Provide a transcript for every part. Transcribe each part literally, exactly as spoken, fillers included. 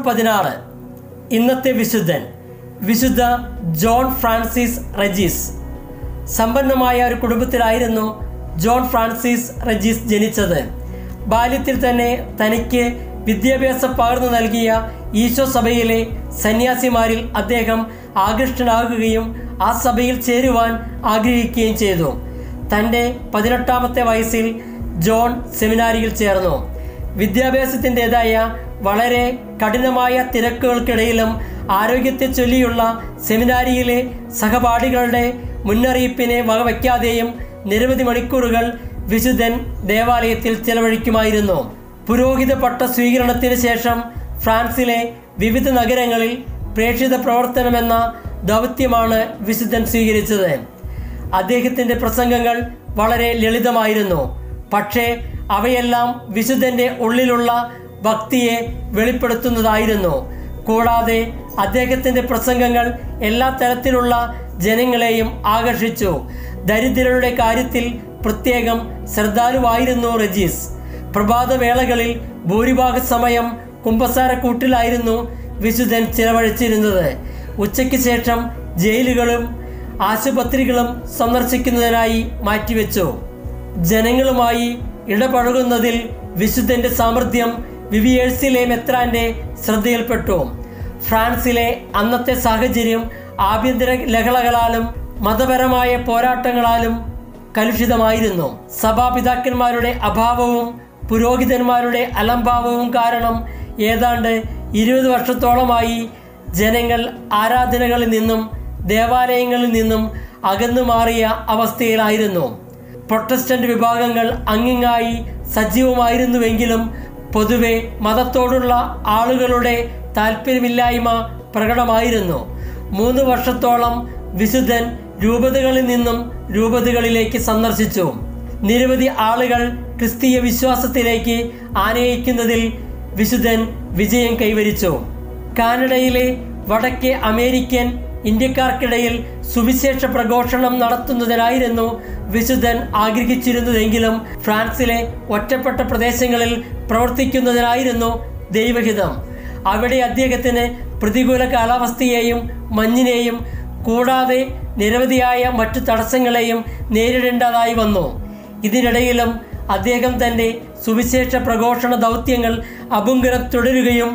പതിനാറ്. ഇന്നത്തെ വിശുദ്ധൻ വിശുദ്ധ ജോൺ ഫ്രാൻസിസ് റെജീസ്. സമ്പന്നമായ ഒരു കുടുംബത്തിലായിരുന്നു ജോൺ ഫ്രാൻസിസ് റെജീസ് ജനിച്ചത്. ബാല്യത്തിൽ തന്നെ തനിക്ക് വിദ്യാഭ്യാസം പകർന്നു നൽകിയ ഈശോ സഭയിലെ സന്യാസിമാരിൽ അദ്ദേഹം ആകൃഷ്ടനാകുകയും ആ സഭയിൽ ചേരുവാൻ ആഗ്രഹിക്കുകയും ചെയ്തു. തൻ്റെ പതിനെട്ടാമത്തെ വയസ്സിൽ ജോൺ സെമിനാരിയിൽ ചേർന്നു. വിദ്യാഭ്യാസത്തിൻ്റെതായ വളരെ കഠിനമായ തിരക്കുകൾക്കിടയിലും ആരോഗ്യത്തെ ചൊല്ലിയുള്ള സെമിനാരിയിലെ സഹപാഠികളുടെ മുന്നറിയിപ്പിനെ വകവയ്ക്കാതെയും നിരവധി മണിക്കൂറുകൾ വിശുദ്ധൻ ദേവാലയത്തിൽ ചെലവഴിക്കുമായിരുന്നു. പുരോഹിത പട്ട സ്വീകരണത്തിന് ശേഷം ഫ്രാൻസിലെ വിവിധ നഗരങ്ങളിൽ പ്രേക്ഷിത പ്രവർത്തനമെന്ന ദൗത്യമാണ് വിശുദ്ധൻ സ്വീകരിച്ചത്. അദ്ദേഹത്തിൻ്റെ പ്രസംഗങ്ങൾ വളരെ ലളിതമായിരുന്നു, പക്ഷേ അവയെല്ലാം വിശുദ്ധൻ്റെ ഉള്ളിലുള്ള ഭക്തിയെ വെളിപ്പെടുത്തുന്നതായിരുന്നു. കൂടാതെ അദ്ദേഹത്തിൻ്റെ പ്രസംഗങ്ങൾ എല്ലാ തരത്തിലുള്ള ജനങ്ങളെയും ആകർഷിച്ചു. ദരിദ്രരുടെ കാര്യത്തിൽ പ്രത്യേകം ശ്രദ്ധാലുവായിരുന്നു റെജീസ്. പ്രഭാതവേളകളിൽ ഭൂരിഭാഗ സമയം കുമ്പസാരക്കൂട്ടിലായിരുന്നു വിശുദ്ധൻ ചിലവഴിച്ചിരുന്നത്. ഉച്ചയ്ക്ക് ശേഷം ജയിലുകളും ആശുപത്രികളും സന്ദർശിക്കുന്നതിനായി മാറ്റിവെച്ചു. ജനങ്ങളുമായി ഇടപഴകുന്നതിൽ വിശുദ്ധൻ്റെ സാമർഥ്യം വിവിയേഴ്സിലെ മെത്രാൻ്റെ ശ്രദ്ധയിൽപ്പെട്ടു. ഫ്രാൻസിലെ അന്നത്തെ സാഹചര്യം ആഭ്യന്തര ലഹളകളാലും മതപരമായ പോരാട്ടങ്ങളാലും കലുഷിതമായിരുന്നു. സഭാപിതാക്കന്മാരുടെ അഭാവവും പുരോഹിതന്മാരുടെ അലംഭാവവും കാരണം ഏതാണ്ട് ഇരുപത് വർഷത്തോളമായി ജനങ്ങൾ ആരാധനകളിൽ നിന്നും ദേവാലയങ്ങളിൽ നിന്നും അകന്നു മാറിയ അവസ്ഥയിലായിരുന്നു. പ്രൊട്ടസ്റ്റന്റ് വിഭാഗങ്ങൾ അങ്ങിങ്ങായി സജീവമായിരുന്നുവെങ്കിലും പൊതുവെ മതത്തോടുള്ള ആളുകളുടെ താല്പര്യമില്ലായ്മ പ്രകടമായിരുന്നു. മൂന്ന് വർഷത്തോളം വിശുദ്ധൻ രൂപതകളിൽ നിന്നും രൂപതകളിലേക്ക് സന്ദർശിച്ചു. നിരവധി ആളുകൾ ക്രിസ്തീയ വിശ്വാസത്തിലേക്ക് ആനയിക്കുന്നതിൽ വിശുദ്ധൻ വിജയം കൈവരിച്ചു. കാനഡയിലെ വടക്കേ അമേരിക്കൻ ഇന്ത്യക്കാർക്കിടയിൽ സുവിശേഷ പ്രഘോഷണം നടത്തുന്നതിനായിരുന്നു വിശുദ്ധൻ ആഗ്രഹിച്ചിരുന്നതെങ്കിലും ഫ്രാൻസിലെ ഒറ്റപ്പെട്ട പ്രദേശങ്ങളിൽ പ്രവർത്തിക്കുന്നതിനായിരുന്നു ദൈവഹിതം. അവിടെ അദ്ദേഹത്തിന് പ്രതികൂല കാലാവസ്ഥയെയും മഞ്ഞിനെയും കൂടാതെ നിരവധിയായ മറ്റു തടസ്സങ്ങളെയും നേരിടേണ്ടതായി വന്നു. ഇതിനിടയിലും അദ്ദേഹം തൻ്റെ സുവിശേഷ പ്രഘോഷണ ദൗത്യങ്ങൾ അഭംഗുരം തുടരുകയും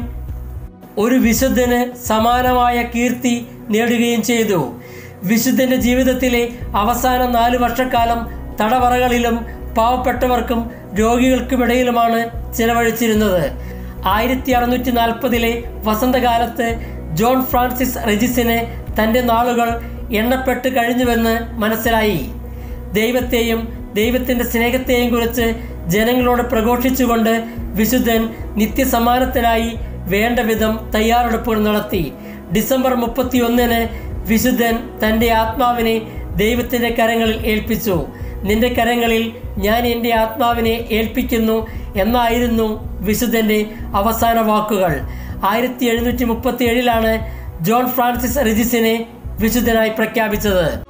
ഒരു വിശുദ്ധന് സമാനമായ കീർത്തി നേടുകയും ചെയ്തു. വിശുദ്ധൻ്റെ ജീവിതത്തിലെ അവസാന നാല് വർഷക്കാലം തടവറകളിലും പാവപ്പെട്ടവർക്കും രോഗികൾക്കുമിടയിലുമാണ് ചിലവഴിച്ചിരുന്നത്. ആയിരത്തി അറുന്നൂറ്റി നാൽപ്പതിലെ വസന്തകാലത്ത് ജോൺ ഫ്രാൻസിസ് റെജീസിന് തൻ്റെ നാളുകൾ എണ്ണപ്പെട്ട് കഴിഞ്ഞുവെന്ന് മനസ്സിലായി. ദൈവത്തെയും ദൈവത്തിൻ്റെ സ്നേഹത്തെയും കുറിച്ച് ജനങ്ങളോട് പ്രഘോഷിച്ചുകൊണ്ട് വിശുദ്ധൻ നിത്യസമ്മാനത്തിനായി വേണ്ട വിധം തയ്യാറെടുപ്പുകൾ നടത്തി. ഡിസംബർ മുപ്പത്തി ഒന്നിന് വിശുദ്ധൻ തൻ്റെ ആത്മാവിനെ ദൈവത്തിൻ്റെ കരങ്ങളിൽ ഏൽപ്പിച്ചു. നിന്റെ കരങ്ങളിൽ ഞാൻ എൻ്റെ ആത്മാവിനെ ഏൽപ്പിക്കുന്നു എന്നായിരുന്നു വിശുദ്ധൻ്റെ അവസാന വാക്കുകൾ. ആയിരത്തി എഴുന്നൂറ്റി മുപ്പത്തി ഏഴിലാണ് ജോൺ ഫ്രാൻസിസ് റെജീസിനെ വിശുദ്ധനായി പ്രഖ്യാപിച്ചത്.